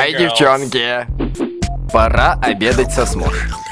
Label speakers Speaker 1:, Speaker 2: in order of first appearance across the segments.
Speaker 1: Эй, девчонки. Пора обедать со Смош.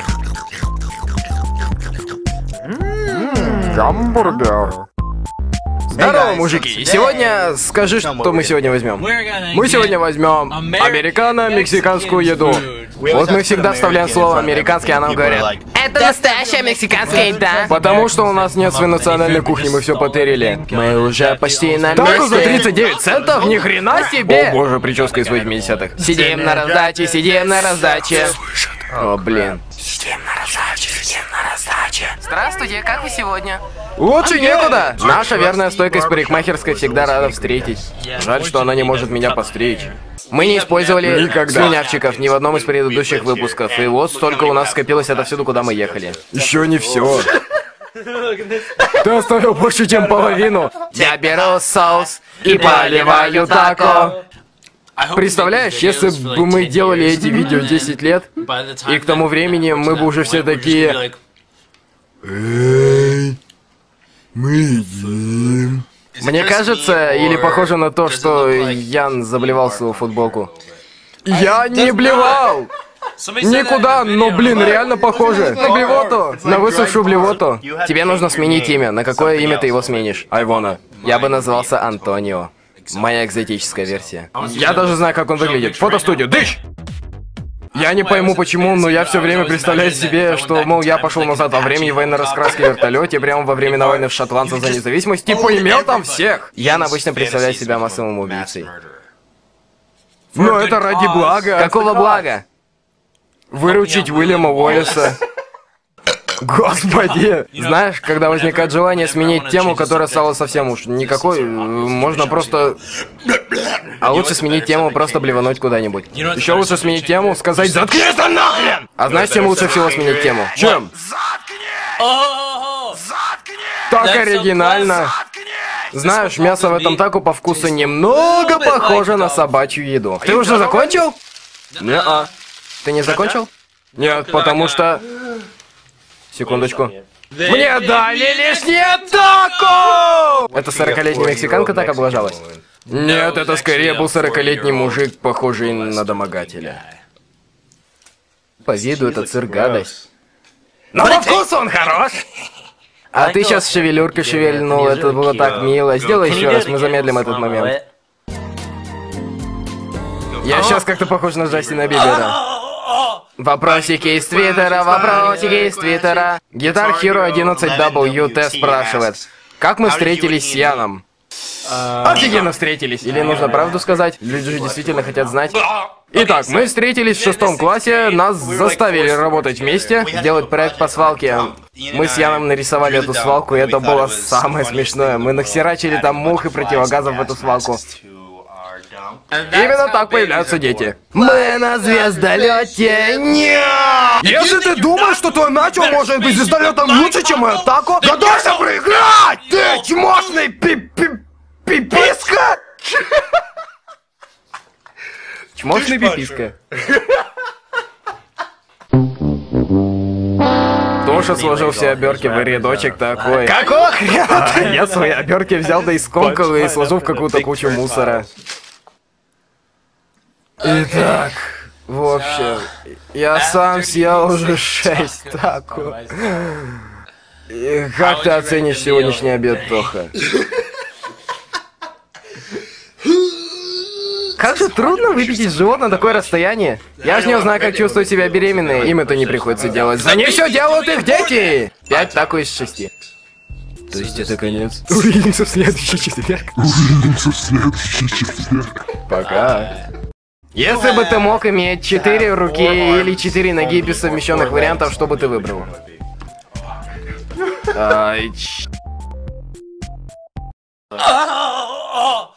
Speaker 1: Гамбургер. Здорово, мужики. Сегодня скажи, что мы сегодня возьмем. Мы сегодня возьмем американо-мексиканскую еду. Вот мы всегда вставляем слово американский, а нам говорят: это настоящая мексиканская еда. Потому что у нас нет своей национальной кухни, мы все потеряли. Мы уже почти на месте. Так за 39 центов? Ни хрена себе! О боже, прическа из 80-х. Сидим на раздаче, сидим на раздаче. О, блин. Сидим на раздаче, сидим на раздаче. Здравствуйте, как вы сегодня? Лучше некуда. Наша верная стойка из парикмахерской всегда рада встретить. Жаль, что она не может меня постричь. Мы не использовали слюнявчиков ни в одном из предыдущих выпусков. И вот столько у нас скопилось отовсюду, куда мы ехали. Еще не все. Ты оставил больше, чем половину. Я беру соус и поливаю тако. Представляешь, если бы мы делали эти видео 10 лет, и к тому времени мы бы уже все такие... Эй, мы едим. Мне кажется, или похоже на то, что Ян заблевал свою футболку. Я не блевал! Никуда, но, блин, реально похоже. На блевоту, на высохшую блевоту. Тебе нужно сменить имя. На какое имя ты его сменишь? Айвона. Я бы назвался Антонио. Моя экзотическая версия. Я даже знаю, как он выглядит. Фотостудию, дыщ! Я не пойму почему, но я все время представляю себе, что, мол, я пошел назад во времени военной раскраски в вертолете, прямо во времена войны в шотландцев за независимость, и поимел там всех! Ян обычно представляет себя массовым убийцей. Но это ради блага. Какого блага? Выручить Уильяма Уоллеса. Господи! Знаешь, когда возникает желание сменить тему, которая стала совсем уж никакой, можно просто... А лучше сменить тему, просто блевануть куда-нибудь. Еще лучше сменить тему, сказать «Заткнись нахрен!» А знаешь, чем лучше всего сменить тему? Чем? Так оригинально. Знаешь, мясо в этом тако по вкусу немного похоже на собачью еду. Ты уже закончил? Не-а. Ты не закончил? Нет, потому что... Секундочку. Мне дали лишнее тако! Это 40-летняя мексиканка так облажалась? Нет, это скорее был 40-летний мужик, похожий на домогателя. По виду этот сыр гадость. Но по вкусу он хорош! А ты сейчас шевелюркой шевельнул, это было так мило. Сделай еще раз, мы замедлим этот момент. Я сейчас как-то похож на Джастина Бибера. Вопросики из Твиттера, вопросики из Твиттера. Guitar Hero 11WT спрашивает: как мы встретились с Яном? Офигенно встретились. Или нужно правду сказать? Люди же действительно хотят знать. Итак, мы встретились в 6 классе, нас заставили работать вместе, делать проект по свалке. Мы с Яном нарисовали эту свалку, и это было самое смешное. Мы нахерачили там мух и противогазов в эту свалку. Именно так появляются дети. Мы на звездолете. Нет! Если ты думаешь, что твой начо может быть звездолетом лучше, чем мое тако, готовься проиграть! Ты чмошный пиписка! Чмошный пиписка. Тоша сложил все обертки в рядочек такой. Какого хрена? Я свои обертки взял, да и скомкал, и сложил в какую-то кучу мусора. Итак, в общем, я сам съел уже 6 тако. И как ты оценишь сегодняшний обед, Тоха? Как же трудно выпить живот на такое расстояние. Я ж не знаю, как чувствуют себя беременные. Им это не приходится делать. За них все делают их дети! 5 тако из 6. То есть это конец. Увидимся в следующий четверг. Увидимся в следующий четверг. Пока. Если бы ты мог иметь 4 руки или 4 ноги без совмещенных вариантов, что бы ты выбрал? Ай,